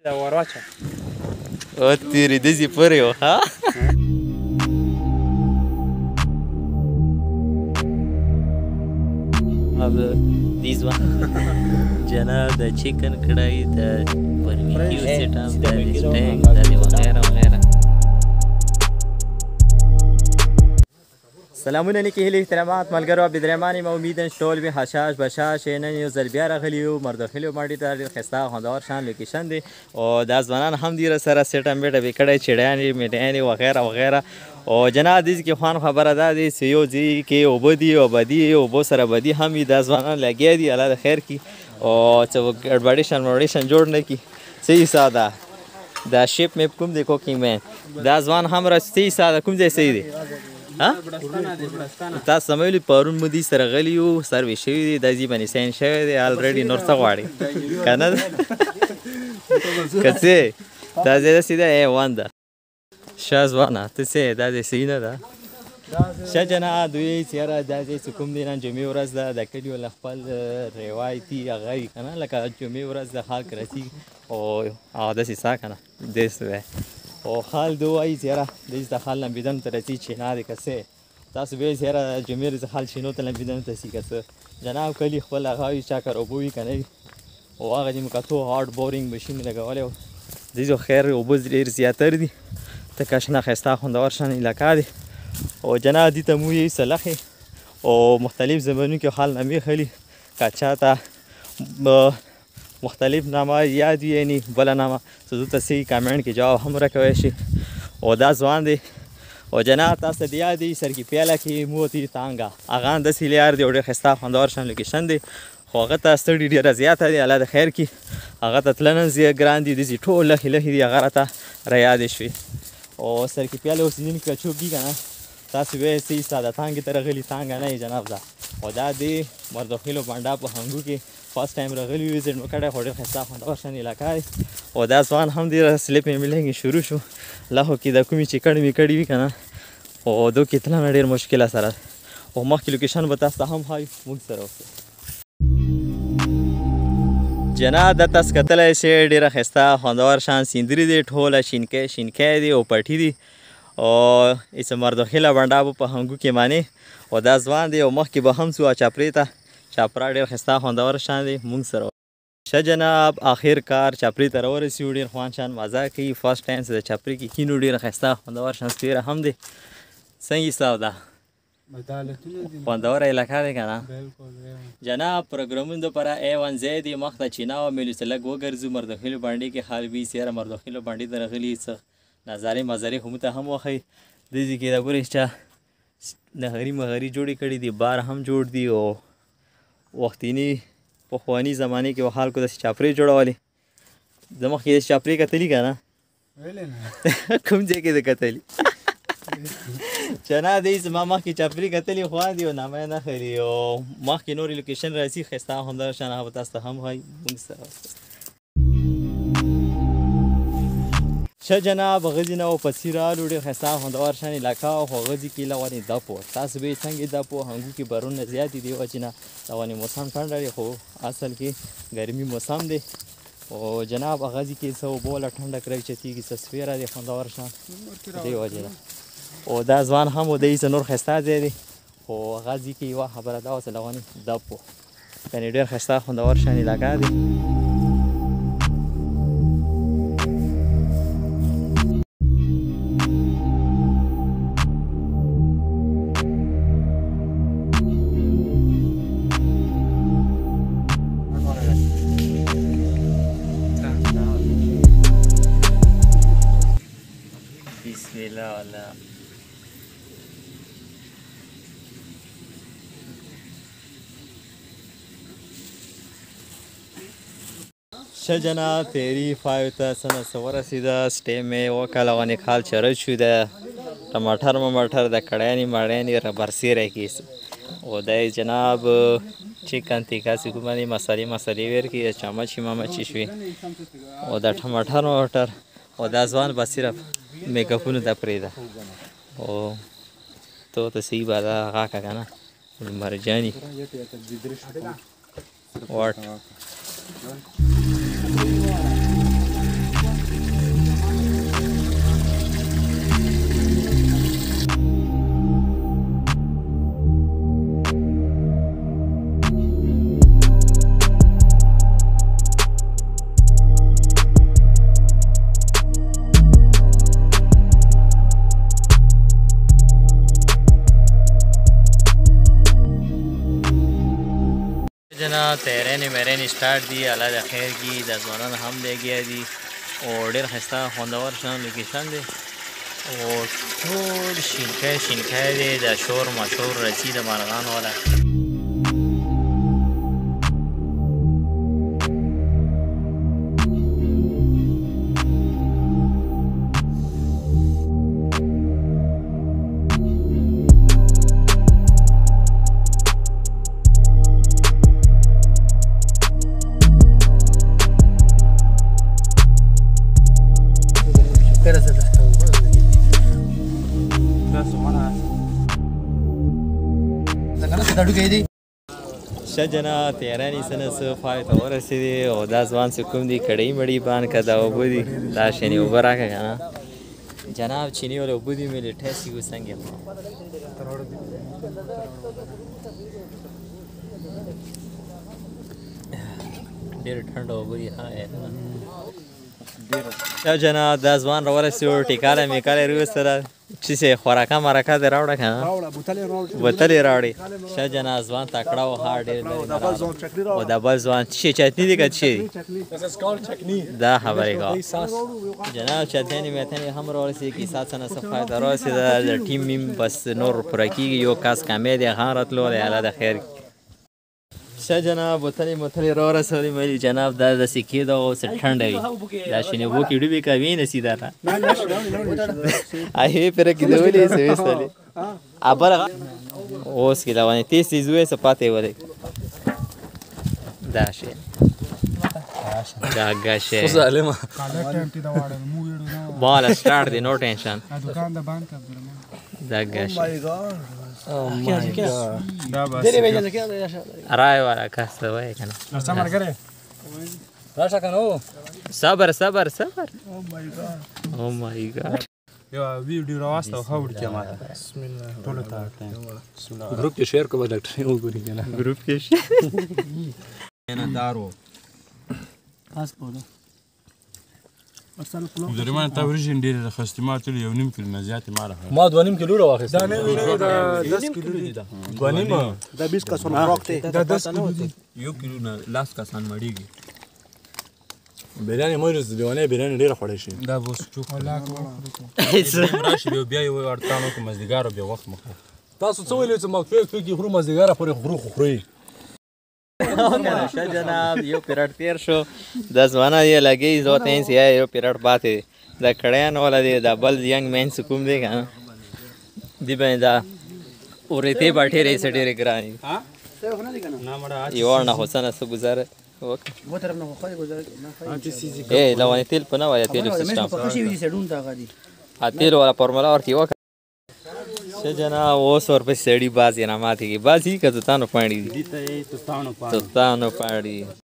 دا ورواچه او تیری دزی پوری و ها This one جناب د چکن کڑائی د بربیکیو سیٹ اپ د سټینګ د وغیرہ وغیرہ. سلامونه نیکې هیلې احترامات ملګرو عبدالرحمن یم. امیداً چې ټول وي حشاش بشاش. نن یو ځل بیا راغلي یو مردوخیلو ماڼۍ ته. ډېر ښایسته او خوندور شان لوکیشن دی او دا ځوانان هم دي راسره سیټ اپ میټ اپ یې کړی چړیانې میډیانې وغیرہ وغیرہ. او جناب دې کې خوند خبره دا دی چې یو ځای کې اوبه دي او بدي اوبو سره بدي هم وي. دا ځوانان لګیا دي الله د خیر کړي او څه ګډوډېشن وډوډېشن جوړ نه کړي. صحیح حساب ده دا شیپ میپ کوم دی کوکینګ مین دا ځوان هم را صحیح حساب ده کوم ځای صحیح دی تاسو سمویلی پرون مو دې سره غلي یو سروې شوي دي دا ځای باندې ساین شوی دی الریډي نور څه غواړي که نه که څه دا ځای داسې ده A1 ده ښه ځوانه ته څه دا ځای صحیح نه ده ښه جناب دوی چې یاره دا ځای چې کوم دی نن جمعې ورځ ده د کلیو له خپل روایتي هغه وي که نه لکه جمعې ورځ د خلک رسېږي او داسې څه که نه داسې وی او خال دو وایي چې یاره داسې د خال لمبېدنو ته رسي چینا دی که څه تاسو به یې یاره جمعې ورځ خال چینو ته لمبېدنو ته سي که څه جناب کلي خپل هغه وي چا کار اوبه وي که نه وي او هغه دې مو کتو هارډ بورینګ مشین یې لګولی و دې خیر اوبه ډېر زیاتر دي ته کشنه ښایسته خوندور شان علاقه دی او جناب دې ته مو یې سلخې او مختلف زمانو کې خال نامې خلي که چاته مختلف نامه یاد وي یعنی بله نامه څه دلته صحیح کامنټ کې جواب هم راکوی شي او دا ځوان دی او جناب تاسو ته یاد دی سرکي پیاله کې موتی تانګه هغه هم داسې لار دی او ډېر ښایسته خوندور شان لوکیشن دی خو هغه ته ستړي ډېره زیاته دی الله د خیر کړي هغه ته تلنه ګران دي داسې ټول لښې لښې دي هغه راته رایادې شوې او سرکي پیاله اوسېدونکي که څوک دي که نه تاسو وایئ صحیح ساده تانګې ته راغلي تانګه نه جناب ده او دا دی مردوخیلو بانډا په هنګو کې فرست ټایم راغلي وزټ مو کړی خو ډېر ښایسته خوندور شان علاقه دی او دا ځوان هم ډېره سلیپ مې ملنګې شروع شو لهو کې د کومې چې کړې مې کړي وي که نه او دو کې تلنه ډېر مشکله سره او مخکې لوکیشن به تاسو ته هم ښایو موږ سره اوسئ جناب دا تاسو کتلی شئ ډېره ښایسته خوندور شان سیندري دی ټوله شینکی دی او پټي دي او ایسه مردوخیله بانډا په هنګو کې مانې او دا ځوان دی او مخکې به هم څو چاپرې ته چاپره ډېر ښایسته خوندور شان دی موږ سره ښه جناب آخر کار چاپرې ته راورسېږو ډېر خوند شان مزه کوي فرست ټایم چې د چاپرې کې کینو ډېره ښایسته خوندور شان سپیره هم دی څنګه حساب ده خوندوره علاقه دی که نه جناب پروګرامونو دپاره A1 ځای دی مخ ته چینا او میلو څه لږ وګرځو مردوخیلو بانډې کې خال وي چې یاره مردوخیلو بانډې ته راغلي څه نظارې مزارې خو موږ ته هم وښیي دې کې د ګورې چا نهري مهري جوړې کړي دي بار هم جوړ دي او وختینی پخواني زمانې کې به خلکو داسې چاپرې جوړولې زه مخکې داسې چاپرې کتلي که نه کوم ځای کې دې کتلي جناب دی زما مخکې چاپرې کتلي خوا دي او نامه یې نه خلي او مخکې نورې لوکیشن راځي ښایسته خوندور شان هغه به تاسو ته هم وایي موږ سره ښه جناب غزي نه پسې رالو ډېر ښایسته خوندور شان علاقه او خو غزي کې لغونې دپو تاسو به یې څنګه دپو هنګو کې بارونه زیاتې دي وجې نه لغونې موسم ټنډه دی خو اصل کې ګرمي موسم دی او جناب غزي کې څه اوبه له ټنډه کړی چتېږي څه سپیره دی خوندور شان دې وجې نه او دا ځوان هم و دی څه نور ښایسته ځای دی خو غزي کې یوه خبره دا وه چې لغونې دپو یعنې ډېر ښایسته خوندور شان علاقه دی بسم الله والله ښه جناب تیری 5 ته څه نه څه ورسېده سټې مې وکړه لغونې کال چرچ شو د ټماټر مماټر د کړیانې ماړیانې برسېری کیس او دا جناب چکن تیکا چې کومه دي مسالې ور کې چمچې ممچې شوې او د ټماټر مماټر او دا ځوان به صرف میک اپونو ته پرېږده او تو ته صحیح به دا هغه که که نه مرجاني واټ تیرین میرین سٹارټ دی الله د خیر کی د ځوانان هم لګیا دي او ډېر ښایسته خوندور شان لوکیشن دی او ټول شینکای دی د شور مشهور رسي د مرغان والا شجنا تیرانی سنه صفای ته ورسېدې او دا ځوان چې کوم دي کړۍ مړۍ بان که دا اوبه دي دا شینې اوبه راکړه که نه جناب چینی والا اوبه دي مې لټاسي اوس څنګه ډېر ټنډه اوبه دي یو جناب دا ځوان راورسېدو ټیکاله میکاله یې راویستله چې سې خوراکه مرکه دې راوړه که نه بوتل یې راوړې ښه جناب ځوان تکړه و ها ډېر او دا بل ځوان څه شی چتني دی که څه دی دا خبرې کوه جناب چتنې میتنې هم راورسېدې کیسه څه نه څه فایده راورسېده د ټیم میم بس نور پوره کېږي یو کس کمی دی هغه راتلو دی الله د خیر ښه جناب بوتلې موتلې راورسولې مې جناب دا داسې کېده اوس ټنډه وي دا شینې اوبو کې ډوبې که وینې سیده نه هغې پرې کې دولې څه ویستلې بله اوس کې لونې تیز تیز وې څه پاتې ولې دا شی دا ګشه بالا سټارټ دی نو ټینشن دا ګشه رای والا کس ته وایې که نه صبر صبر صبر او مای ګاډ یو ویډیو راواستو ښه وړتیا ماته ټولو ته ګروپ کې شیر کوه ډاکټر یې وګوري که نه ګروپ کې شیر دارو زریمان تا ورژن ډېرې راخستې ما ټول 1.5 کیلو نه زیاتې ما راخه ما 2.5 کیلو راواخېسته دا نه وي نه دا 10 کیلو دي 2.5 دا 20 کسان فراق دی دا 10 کیلو دي 1 کیلو نه لاس کسان مړېږي بریاني مې روز دیوانه بریاني ډېره خوړی شي دا اوس چوک راشي بیا یو ورتانو که مازدیګر بیا وخت مخه تاسو څه ویلې چې ما کې خورو مازدیګره پورې خوري ښه جناب یو پیریډ تیر شو دا ځوانه یې لګی زه ورته وایم چې یو پیریډ پاتې دی دا کړیان والا دی دا بل ینګ مین چې کوم دی که نه دې باندې دا اورېتې به ډېرې څه ډېرې ګرانې یوه نه خو څه نه څه ګزاره وکړه لونې تیل په نه وایه تیلو سیسټم تیل والا فارموله ورته وکړه ښه جناب اوس ورپسې سړي باز یې نه ماتېږي باز یي که توتانو پاڼې دي توتانو پاڼې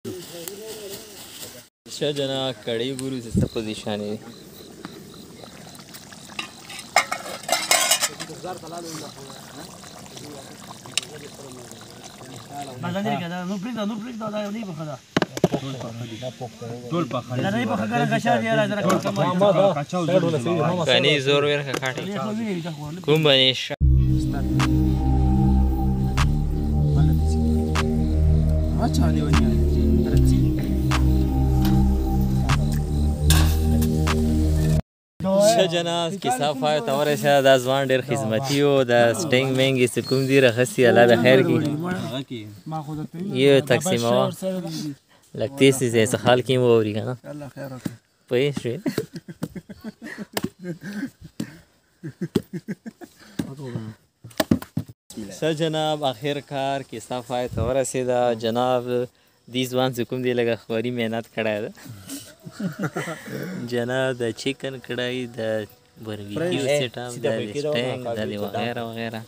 ښه جناب کړۍ ګورو چې څه پوزیشن یې کنی زور ورکه کاټي کوم باندې ښه جناب کیسه پای ته ورسېده دا ځوان ډېر خدمتي و د سټینګ مینګ یې چې کوم دي راخستي الله د خیر کړي یې تقسیموه لږ تیز تیز یې څه خال کې مو اوري که نه پوهې شوې ښه جناب آخر کار کیسه پای ته ورسېده جناب دې ځوان چې کوم دی لږه ښکاري محنت کړی ده جناب د چکن کړای د بربیکیو سیټ اپ د سټینګ د وغیرہ وغیرہ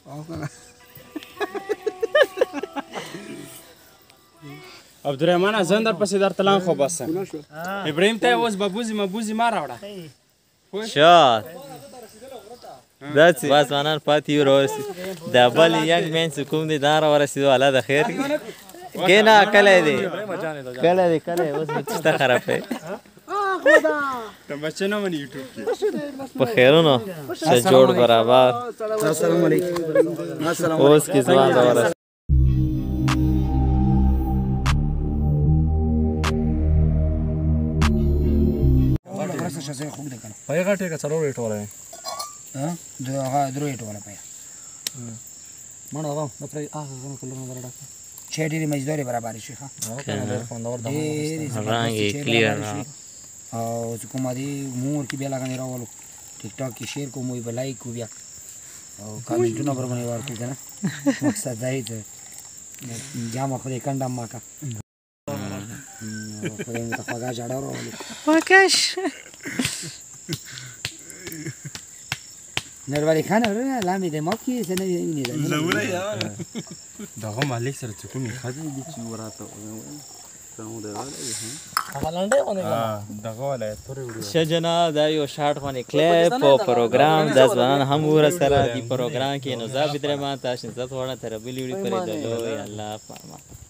عبدالرحمن زه در پسې درته لاړم خو بس ابراهیم ته اوس ببوزي مبوزي ما راوړه شات دا ځوانان پاتې یو راورسېد د بل ینګ مین چې کوم دی دا راورسېدو الله د خیر کېنه کلی دی اوس مې چشته خراب دی بچه نه مني یوټیوب کې په خیرونو ښه جوړ برابر السلام علیکم اوس کې ځوان راورسېد سره خوب ده کنه پای غټه کا څلور ریټ وره ها درو ایټ ولا پیا مانه دا د پرې هغه کلر نه درډا چې ډېری مزدوري برابر شي ها رنګ یې کلیر او چې کومه دي مور کې بیا لګنې راولو ټیک ټاک کې شیر کوم وي بلای کو بیا او کمنټونه پر باندې ورکو کنه مقصد دا دی جامه خو دې کندم ما کا خو دې ته خواږه جاړه راولو واکش نروالي خان ورنه لامې د ماکي سره نه لوره یا دغه مالک سره چې کومې خدي دي چې وراته څنګه دی هغه لاندې ونه دغه ولا تورې وړي شجنا دا یو شارټ باندې کلیپ او پروګرام د ځوانان هم ور سره دی پروګرام کې نو زابدره ما تاسو زړه ته ربلی وړي پرې دلو یا الله